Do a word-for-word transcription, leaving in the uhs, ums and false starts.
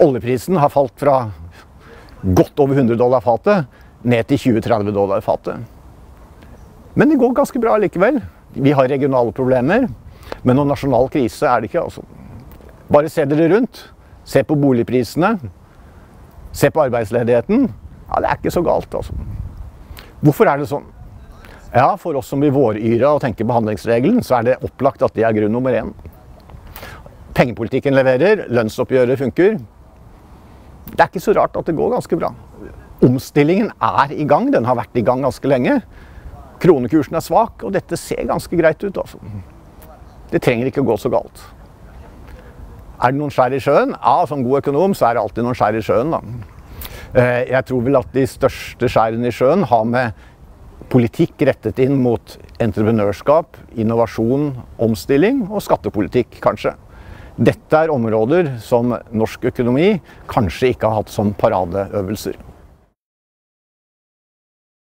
Oljeprisen har falt fra godt over hundre dollar fatet ned til tjue til tretti dollar fatet. Men det går ganske bra likevel. Vi har regionale problemer, men noen nasjonal krise er det ikke. Altså. Bare se dere rundt. Se på boligprisene. Se på arbeidsledigheten. Ja, det er ikke så galt, altså. Hvorfor er det sånn? Ja, for oss som blir våryra og tenker på handlingsregelen, så er det opplagt at det er grunn nummer én. Pengepolitikken leverer, lønnsoppgjøret funker. Det er ikke så rart at det går ganske bra. Omstillingen er i gang, den har vært i gang ganske lenge. Kronekursen er svak, og dette ser ganske greit ut, altså. Det trenger ikke å gå så galt. Er det noen skjær i sjøen? Ja, som god økonom så er det alltid noen skjær i sjøen, da. Jeg tror vel at de største skjærene i sjøen har med politikk rettet inn mot entreprenørskap, innovasjon, omstilling og skattepolitikk, kanskje. Dette er områder som norsk økonomi kanskje ikke har hatt som paradeøvelser.